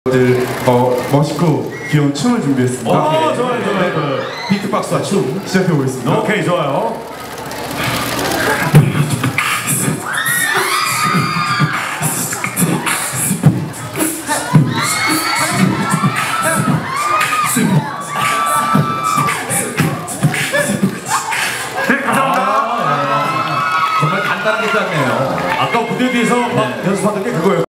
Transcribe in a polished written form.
멋있고 귀여운 춤을 준비했습니다. 좋아요, 좋아요. 비트박스와 춤 시작해보겠습니다. 오케이, 좋아요. 네, 감사합니다. 정말 간단하게 짰네요. 아까 무대 뒤에서 막 연습하던 게 그거예요.